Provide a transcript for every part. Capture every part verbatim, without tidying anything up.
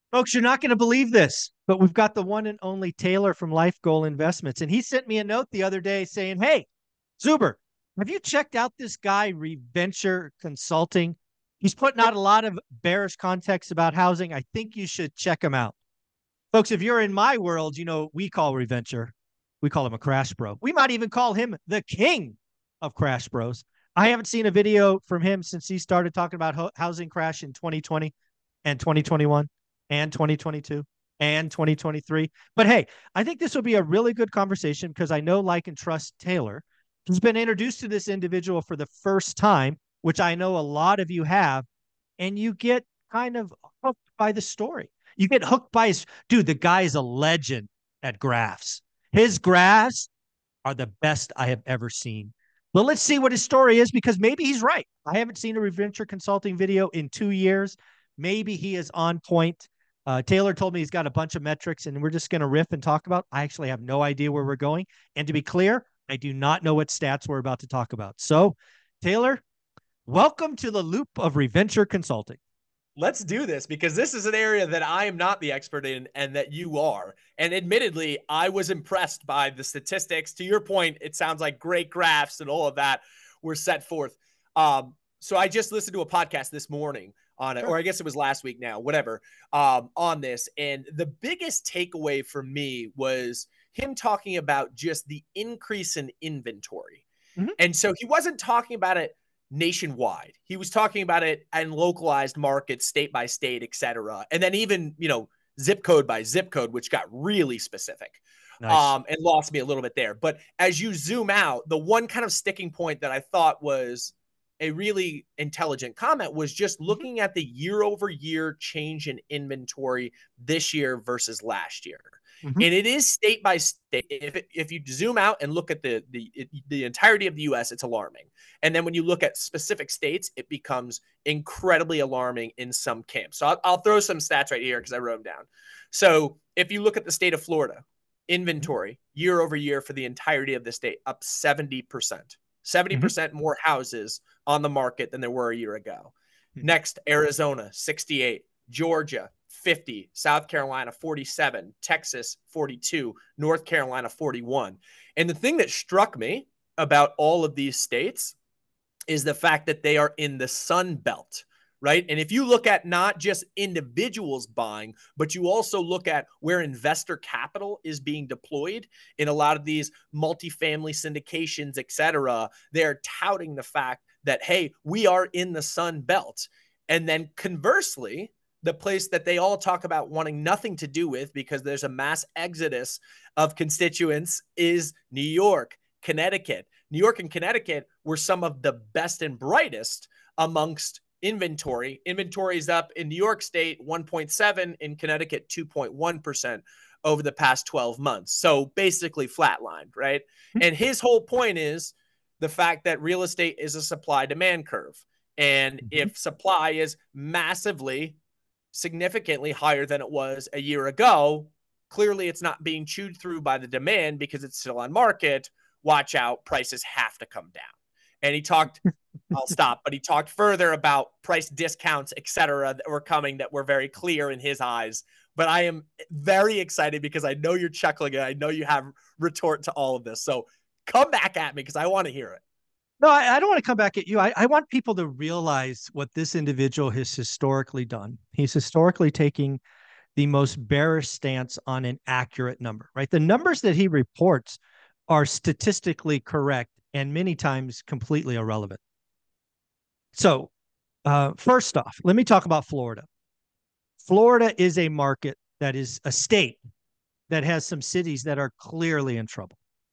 Folks, you're not going to believe this, but we've got the one and only Taylor from Life Goal Investments. And he sent me a note the other day saying, "Hey, Zuber, have you checked out this guy, Reventure Consulting? He's putting out a lot of bearish context about housing. I think you should check him out." Folks, if you're in my world, you know, we call Reventure, we call him a crash bro. We might even call him the king of crash bros. I haven't seen a video from him since he started talking about ho- housing crash in twenty twenty and twenty twenty-one and twenty twenty-two and twenty twenty-three. But hey, I think this will be a really good conversation because I know, like, and trust Taylor. He's been introduced to this individual for the first time, which I know a lot of you have, and you get kind of hooked by the story. You get hooked by his dude. The guy is a legend at graphs. His graphs are the best I have ever seen. But let's see what his story is because maybe he's right. I haven't seen a Reventure Consulting video in two years. Maybe he is on point. Uh, Taylor told me he's got a bunch of metrics and we're just going to riff and talk about. I actually have no idea where we're going. And to be clear, I do not know what stats we're about to talk about. So, Taylor, welcome to the loop of Reventure Consulting. Let's do this because this is an area that I am not the expert in and that you are. And admittedly, I was impressed by the statistics. To your point, it sounds like great graphs and all of that were set forth. Um, so I just listened to a podcast this morning on it, Sure. or I guess it was last week now, whatever, um, on this. And the biggest takeaway for me was him talking about just the increase in inventory. Mm-hmm. And so he wasn't talking about it nationwide. He was talking about it in localized markets, state by state, et cetera. And then even, you know, zip code by zip code, which got really specific Nice. um, and lost me a little bit there. But as you zoom out, the one kind of sticking point that I thought was a really intelligent comment was just Mm-hmm. looking at the year over year change in inventory this year versus last year. Mm-hmm. And it is state by state. If, it, if you zoom out and look at the, the, the entirety of the U S, it's alarming. And then when you look at specific states, it becomes incredibly alarming in some camps. So I'll, I'll throw some stats right here because I wrote them down. So if you look at the state of Florida, inventory year over year for the entirety of the state, up seventy percent. seventy percent more houses on the market than there were a year ago. Mm-hmm. Next, Arizona, sixty-eight. Georgia, fifty. South Carolina, forty-seven. Texas, forty-two. North Carolina, forty-one. And the thing that struck me about all of these states is the fact that they are in the Sun Belt, right? And if you look at not just individuals buying, but you also look at where investor capital is being deployed in a lot of these multifamily syndications, et cetera, they're touting the fact that, hey, we are in the Sun Belt. And then conversely, the place that they all talk about wanting nothing to do with because there's a mass exodus of constituents is New York, Connecticut. New York and Connecticut were some of the best and brightest amongst inventory. Inventory is up in New York State one point seven, in Connecticut two point one percent over the past twelve months. So basically flatlined, right? And his whole point is the fact that real estate is a supply demand curve. And Mm-hmm. if supply is massively, significantly higher than it was a year ago, clearly it's not being chewed through by the demand because it's still on market. Watch out, prices have to come down. And he talked, I'll stop, but he talked further about price discounts, et cetera, that were coming that were very clear in his eyes. But I am very excited because I know you're chuckling and I know you have retort to all of this. So come back at me because I want to hear it. No, I, I don't want to come back at you. I, I want people to realize what this individual has historically done. He's historically taking the most bearish stance on an accurate number, right? The numbers that he reports are statistically correct and many times completely irrelevant. So, uh, first off, let me talk about Florida. Florida is a market that is a state that has some cities that are clearly in trouble.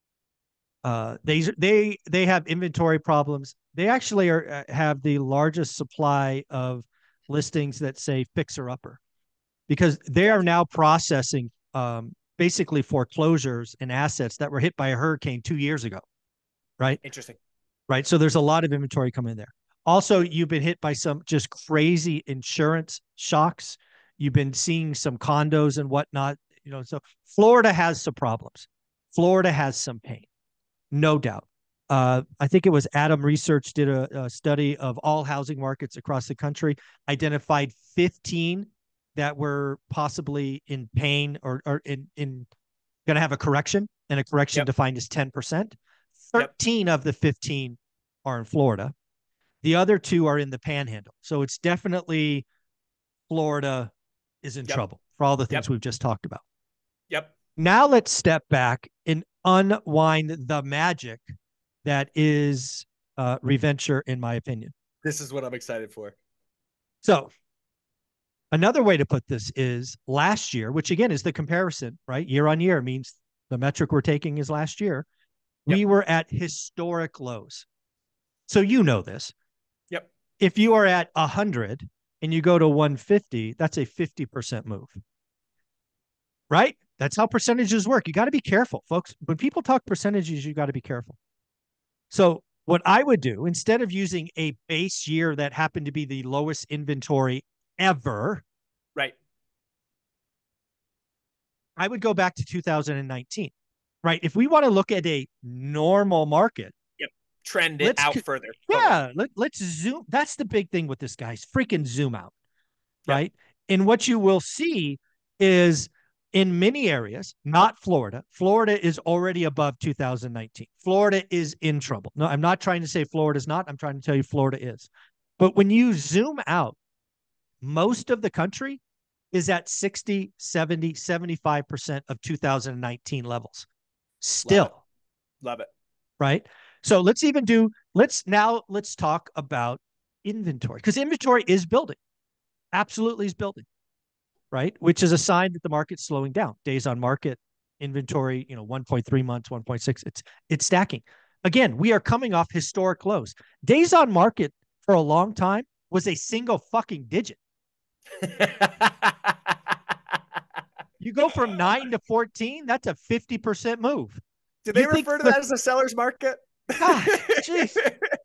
Uh, they they they have inventory problems. They actually are uh, have the largest supply of listings that say fixer upper because they are now processing um, basically foreclosures and assets that were hit by a hurricane two years ago, right? Interesting. Right. So there's a lot of inventory coming in there. Also, you've been hit by some just crazy insurance shocks. You've been seeing some condos and whatnot. You know, so Florida has some problems. Florida has some pain. No doubt. Uh, I think it was Adam Research did a, a study of all housing markets across the country, identified fifteen that were possibly in pain or, or in, in going to have a correction, and a correction Yep. defined as ten percent. Yep. thirteen of the fifteen are in Florida. The other two are in the Panhandle. So it's definitely Florida is in Yep. trouble for all the things Yep. we've just talked about. Yep. Now let's step back and unwind the magic that is uh, Reventure, in my opinion. This is what I'm excited for. So another way to put this is last year, which again is the comparison, right? Year on year means the metric we're taking is last year. Yep. We were at historic lows. So you know this. Yep. If you are at one hundred and you go to one fifty, that's a fifty percent move. Right? That's how percentages work. You got to be careful, folks. When people talk percentages, you got to be careful. So what I would do, instead of using a base year that happened to be the lowest inventory ever, right, I would go back to two thousand nineteen. Right? If we want to look at a normal market, yep, trend it out further. Yeah, let, let's zoom. That's the big thing with this, guys. Freaking zoom out. Yep. Right? And what you will see is in many areas, not Florida. Florida is already above two thousand nineteen. Florida is in trouble. No, I'm not trying to say Florida's not. I'm trying to tell you Florida is. But when you zoom out, most of the country is at sixty, seventy, seventy-five percent of two thousand nineteen levels. Still. Love it. Love it. Right? So let's even do, let's now, let's talk about inventory, because inventory is building. Absolutely is building. Right? Which is a sign that the market's slowing down. Days on market, inventory, you know, one point three months, one point six, it's it's stacking. Again, we are coming off historic lows. Days on market for a long time was a single fucking digit. You go from nine to fourteen, that's a fifty percent move. Do they you refer to that as a seller's market? God, jeez.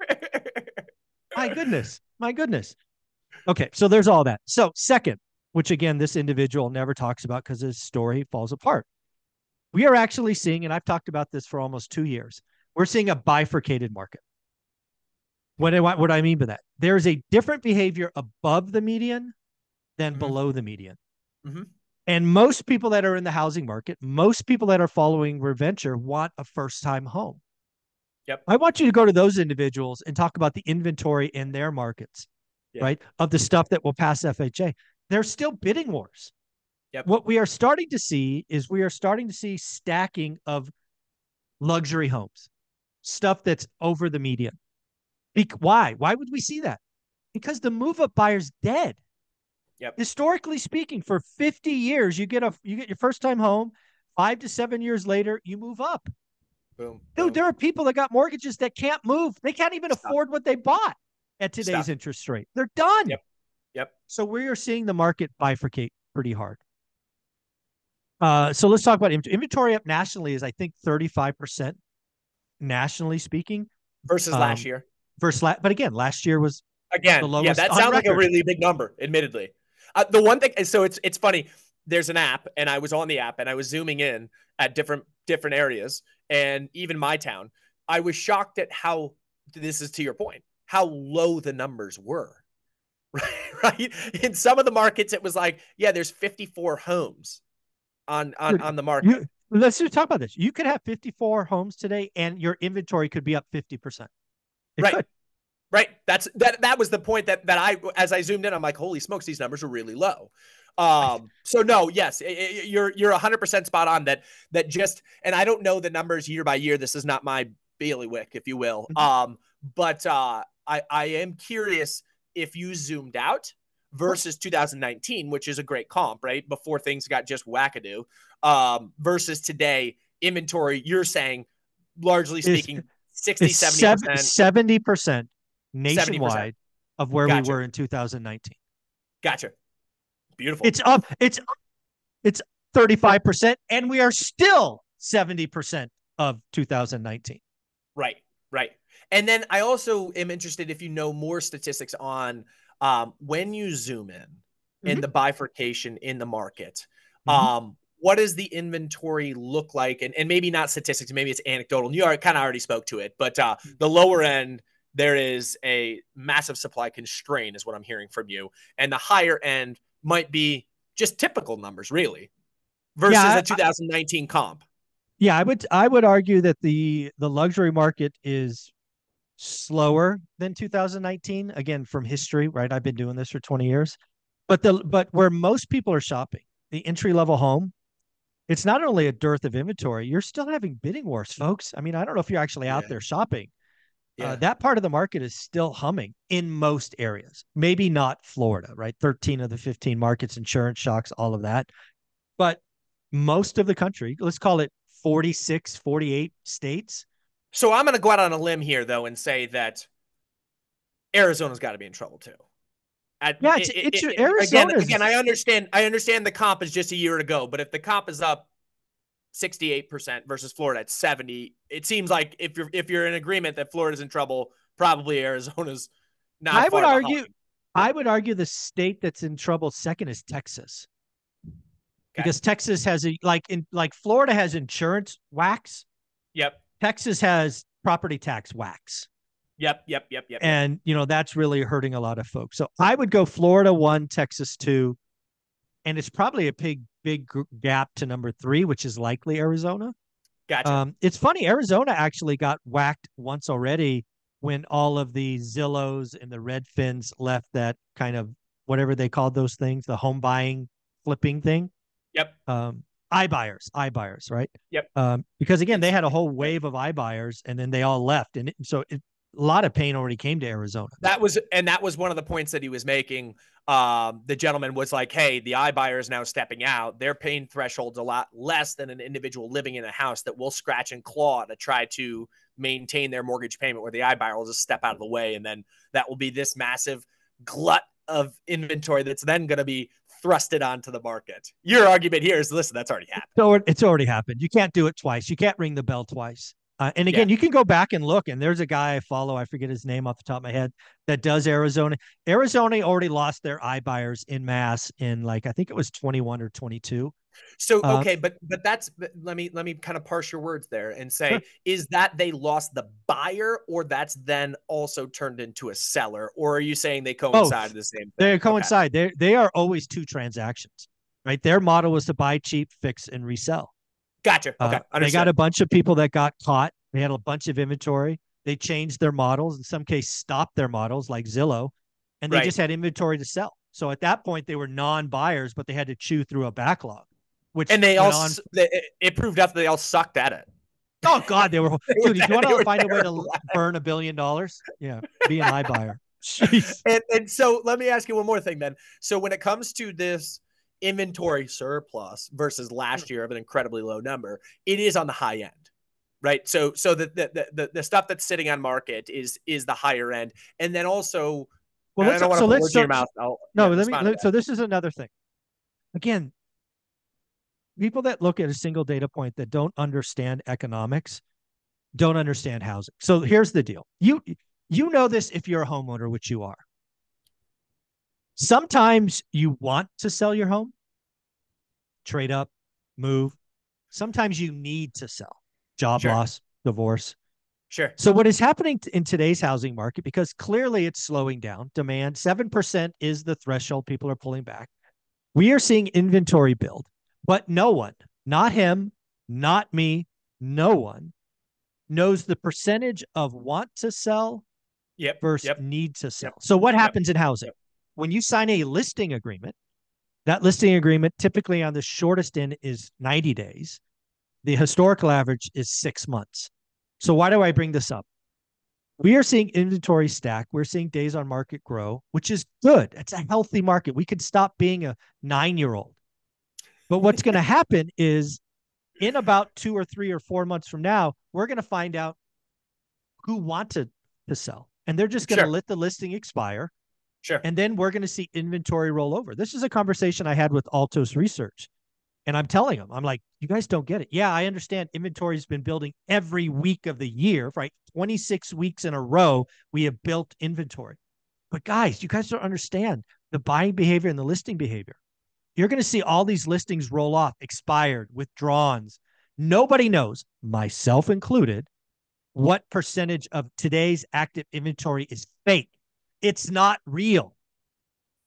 My goodness. My goodness. Okay, so there's all that. So second, which again, this individual never talks about because his story falls apart. We are actually seeing, and I've talked about this for almost two years, we're seeing a bifurcated market. What do I, what do I mean by that? There's a different behavior above the median than mm-hmm. below the median. Mm-hmm. And most people that are in the housing market, most people that are following Reventure want a first-time home. Yep. I want you to go to those individuals and talk about the inventory in their markets, yeah. right, of the stuff that will pass F H A. There's still bidding wars. Yep. What we are starting to see is we are starting to see stacking of luxury homes, stuff that's over the median. Be- why? Why would we see that? Because the move-up buyer's dead. Yep. Historically speaking, for fifty years, you get a you get your first time home. Five to seven years later, you move up. Boom. Dude, boom. there are people that got mortgages that can't move. They can't even Stop. afford what they bought at today's Stop. interest rate. They're done. Yep. Yep. So we are seeing the market bifurcate pretty hard. Uh, so let's talk about inventory. Inventory up nationally is, I think, thirty-five percent nationally speaking. Versus um, last year. Versus la- but again, last year was again, the lowest yeah, that sounds like a really big number, admittedly. Uh, the one thing, so it's it's funny. There's an app, and I was on the app, and I was zooming in at different different areas, and even my town. I was shocked at how, this is to your point, how low the numbers were. Right? In some of the markets, it was like, yeah, there's fifty-four homes on on, Dude, on the market. You, let's just talk about this. You could have fifty-four homes today, and your inventory could be up fifty percent. It right. could. Right. That's that. That was the point that that I, as I zoomed in, I'm like, holy smokes, these numbers are really low. Um. So no, yes, it, it, you're you're one hundred percent spot on. That that just, and I don't know the numbers year by year. This is not my bailiwick, if you will. Mm-hmm. Um. But uh, I I am curious if you zoomed out versus two thousand nineteen, which is a great comp, right? Before things got just wackadoo. Um. Versus today, inventory. You're saying, largely speaking, it's, sixty, it's seventy percent. seventy percent. Nationwide seventy percent of where gotcha. we were in two thousand nineteen. Gotcha. Beautiful. It's up. It's it's thirty-five percent, and we are still seventy percent of two thousand nineteen. Right. Right. And then I also am interested if you know more statistics on um, when you zoom in mm-hmm. in the bifurcation in the market. Mm-hmm. Um, what does the inventory look like? And, and maybe not statistics. Maybe it's anecdotal. You kind of already spoke to it, but uh, the lower end, there is a massive supply constraint is what I'm hearing from you. And the higher end might be just typical numbers, really, versus yeah, a two thousand nineteen I, comp. Yeah, I would I would argue that the the luxury market is slower than two thousand nineteen. Again, from history, right? I've been doing this for twenty years. But the but where most people are shopping, the entry level home, it's not only a dearth of inventory, you're still having bidding wars, folks. I mean, I don't know if you're actually out Yeah. there shopping. Uh, Yeah. that part of the market is still humming in most areas. Maybe not Florida, right? thirteen of the fifteen markets, insurance shocks, all of that. But most of the country, let's call it forty-six, forty-eight states. So I'm going to go out on a limb here, though, and say that Arizona's got to be in trouble too. At, Yeah, it's, it, it's it, Arizona. Again, again, I understand. I understand the comp is just a year ago, but if the comp is up sixty-eight percent versus Florida at seventy, it seems like if you're if you're in agreement that Florida's in trouble, probably Arizona's not. I far would argue. behind. I would argue the state that's in trouble second is Texas, okay. Because Texas has a like in like Florida has insurance whacks. Yep. Texas has property tax whacks. Yep, yep, yep, yep. And, you know, that's really hurting a lot of folks. So I would go Florida one, Texas two, and it's probably a big, big gap to number three, which is likely Arizona. Gotcha. Um, it's funny. Arizona actually got whacked once already when all of the Zillows and the Redfins left that kind of whatever they called those things, the home buying, flipping thing. Yep. Um, iBuyers, iBuyers, right? Yep. Um, because again, they had a whole wave of iBuyers and then they all left. And it, so it, a lot of pain already came to Arizona. That was, and that was one of the points that he was making. Um, the gentleman was like, hey, the iBuyer is now stepping out. Their pain threshold's a lot less than an individual living in a house that will scratch and claw to try to maintain their mortgage payment, where the iBuyer will just step out of the way. And then that will be this massive glut of inventory that's then going to be thrusted onto the market. Your argument here is, listen, that's already happened. So it's already happened. You can't do it twice. You can't ring the bell twice. Uh, and again, yeah. you can go back and look, and there's a guy I follow, I forget his name off the top of my head, that does Arizona. Arizona already lost their iBuyers in mass in like, I think it was twenty-one or twenty-two. So, okay, um, but but that's, but let me let me kind of parse your words there and say, sure. Is that they lost the buyer, or that's then also turned into a seller? Or are you saying they coincide the same thing? They coincide. Okay. They they are always two transactions, right? Their model was to buy cheap, fix, and resell. Gotcha. Okay. Uh, they got a bunch of people that got caught. They had a bunch of inventory. They changed their models. In some case, stopped their models like Zillow, and they right. just had inventory to sell. So at that point, they were non-buyers, but they had to chew through a backlog. Which and they all, on... they, it proved out that they all sucked at it. Oh God, they were. they dude, were, if you want to find a way to burn a billion dollars, yeah, be an iBuyer. Jeez. And and so let me ask you one more thing, then. So when it comes to this inventory surplus versus last year of an incredibly low number, it is on the high end, right? So so the the the, the stuff that's sitting on market is is the higher end, and then also, well, let's, I don't so want to let's put your mouth. I'll, no, yeah, let me. Let, so this is another thing. Again, people that look at a single data point that don't understand economics don't understand housing. So here's the deal. You you know this if you're a homeowner, which you are. Sometimes you want to sell your home, trade up, move. Sometimes you need to sell. Job sure. loss, divorce. Sure. So what is happening in today's housing market, because clearly it's slowing down, demand, seven percent is the threshold. People are pulling back. We are seeing inventory build, but no one, not him, not me, no one knows the percentage of want to sell yep. versus yep. need to sell. Yep. So what happens yep. in housing? Yep. When you sign a listing agreement, that listing agreement typically on the shortest end is ninety days. The historical average is six months. So why do I bring this up? We are seeing inventory stack. We're seeing days on market grow, which is good. It's a healthy market. We could stop being a nine-year-old. But what's going to happen is in about two or three or four months from now, we're going to find out who wanted to sell. And they're just going to sure. let the listing expire. Sure. And then we're going to see inventory roll over. This is a conversation I had with Altos Research. And I'm telling them, I'm like, you guys don't get it. Yeah, I understand inventory has been building every week of the year, right? twenty-six weeks in a row, we have built inventory. But guys, you guys don't understand the buying behavior and the listing behavior. You're going to see all these listings roll off, expired, withdrawns. Nobody knows, myself included, what percentage of today's active inventory is fake. It's not real.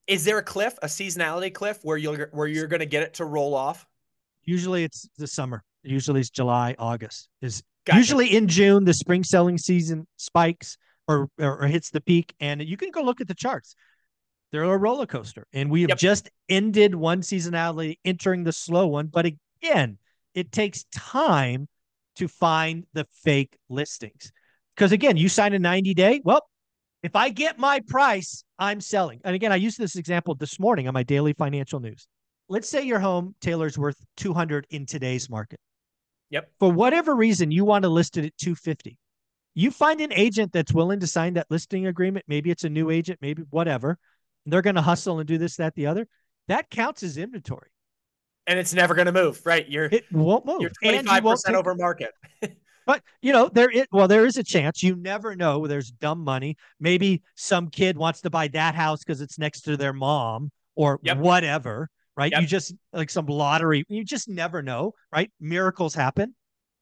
Is there a cliff, a seasonality cliff where you're where you're going to get it to roll off? Usually it's the summer. Usually it's July, August. Is Gotcha. usually in June the spring selling season spikes or, or or hits the peak, and you can go look at the charts. They're a roller coaster, and we have Yep. just ended one seasonality, entering the slow one. But again, it takes time to find the fake listings because again, you sign a ninety day. Well, if I get my price, I'm selling. And again, I used this example this morning on my daily financial news. Let's say your home, Taylor's, worth two hundred in today's market. Yep. For whatever reason, you want to list it at two fifty. You find an agent that's willing to sign that listing agreement. Maybe it's a new agent, maybe whatever. They're going to hustle and do this, that, the other. That counts as inventory. And it's never going to move, right? You're it won't move. You're twenty-five percent over market. But you know, there it well, there is a chance. You never know. There's dumb money. Maybe some kid wants to buy that house because it's next to their mom or yep. whatever, right? Yep. You just like some lottery. You just never know, right? Miracles happen,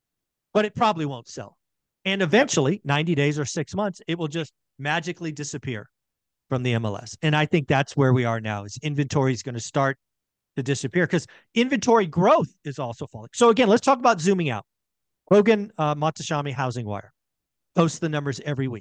but it probably won't sell. And eventually, yep. ninety days or six months, it will just magically disappear from the M L S. And I think that's where we are now. Is inventory is going to start to disappear because inventory growth is also falling. So again, let's talk about zooming out. Logan uh, Montashami Housing Wire posts the numbers every week.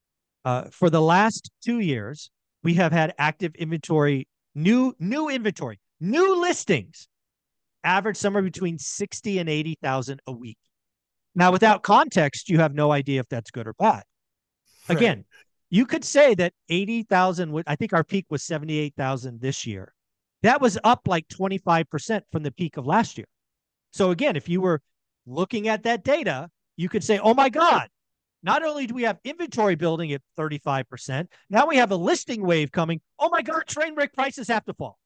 Uh, for the last two years, we have had active inventory, new new inventory, new listings, average somewhere between sixty and eighty thousand a week. Now, without context, you have no idea if that's good or bad. Right. Again, you could say that eighty thousand. I think our peak was seventy-eight thousand this year. That was up like twenty-five percent from the peak of last year. So again, if you were looking at that data, you could say, oh my God, not only do we have inventory building at thirty-five percent, now we have a listing wave coming. Oh my God, train wreck prices have to fall.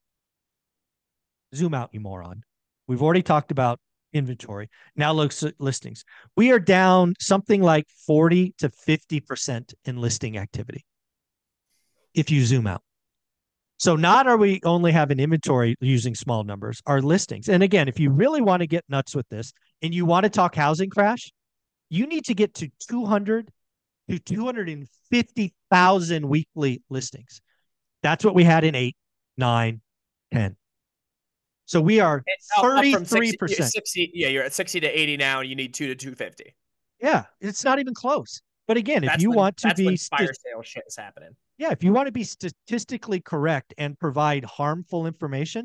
Zoom out, you moron. We've already talked about inventory. Now look at listings. We are down something like forty to fifty percent in listing activity if you zoom out. So not are we only having inventory using small numbers, our listings. And again, if you really want to get nuts with this and you want to talk housing crash, you need to get to two hundred to two hundred fifty thousand weekly listings. That's what we had in eight, nine, ten. So we are thirty-three percent. sixty, yeah, you're at sixty to eighty now, and you need two to two fifty. Yeah, it's not even close. But again, that's if you when, want to that's be when fire sale shit is happening. Yeah, if you want to be statistically correct and provide harmful information,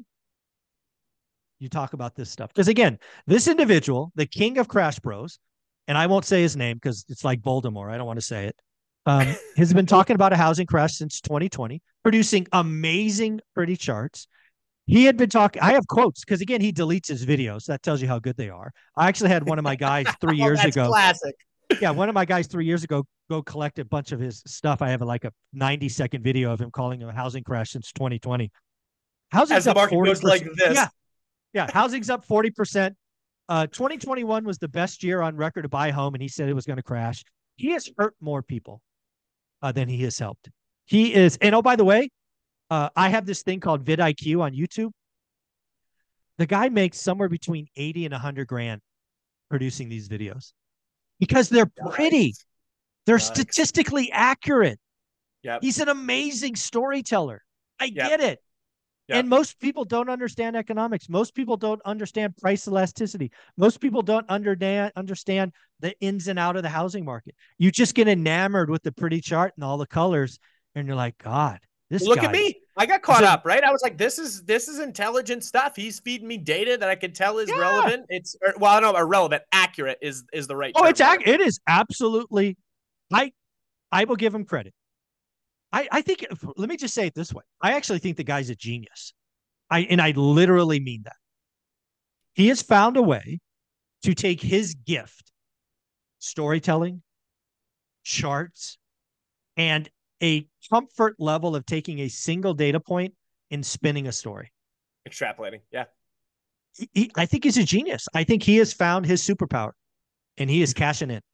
you talk about this stuff. Because again, this individual, the king of Crash Bros, and I won't say his name because it's like Voldemort. I don't want to say it. Um, has been talking about a housing crash since twenty twenty, producing amazing, pretty charts. He had been talking, I have quotes because again, he deletes his videos. That tells you how good they are. I actually had one of my guys three oh, years that's ago. Classic. Yeah, one of my guys three years ago go collect a bunch of his stuff. I have like a ninety second video of him calling it a housing crash since twenty twenty. Housing's As the market goes like this. Yeah, yeah. Housing's up forty percent. Uh, twenty twenty-one was the best year on record to buy a home, and he said it was going to crash. He has hurt more people uh, than he has helped. He is, and oh, by the way, uh, I have this thing called vidIQ on YouTube. The guy makes somewhere between eighty and one hundred grand producing these videos. Because they're pretty. They're Yikes. statistically accurate. Yep. He's an amazing storyteller. I yep. get it. Yep. And most people don't understand economics. Most people don't understand price elasticity. Most people don't understand understand the ins and out of the housing market. You just get enamored with the pretty chart and all the colors, and you're like, God, this Look guy. at me. I got caught so, up, right? I was like, this is this is intelligent stuff. He's feeding me data that I can tell is yeah. relevant. It's or, well, I don't know, irrelevant. Accurate is is the right Oh, term. it's ac- it is absolutely. I I will give him credit. I, I think, let me just say it this way. I actually think the guy's a genius. I and I literally mean that. He has found a way to take his gift, storytelling, charts, and a comfort level of taking a single data point and spinning a story. Extrapolating, yeah. He, he, I think he's a genius. I think he has found his superpower, and he is cashing in.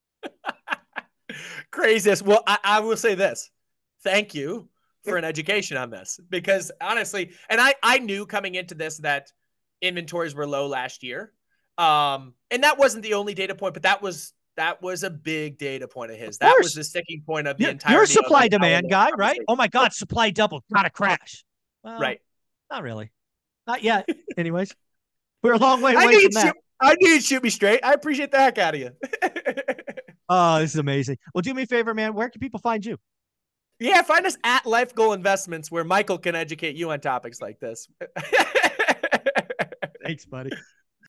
Craziest. Well, I, I will say this. Thank you for an education on this, because honestly, and I, I knew coming into this that inventories were low last year. Um, and that wasn't the only data point, but that was That was a big data point of his. Of that course. was the sticking point of the You're, entire. You're a supply demand guy, right? Oh my God, supply double, gotta crash. Well, right. Not really. Not yet. Anyways, we're a long way away I need from that. Shoot, I need shoot me straight. I appreciate the heck out of you. Oh, this is amazing. Well, do me a favor, man. Where can people find you? Yeah, find us at Life Goal Investments, where Michael can educate you on topics like this. Thanks, buddy.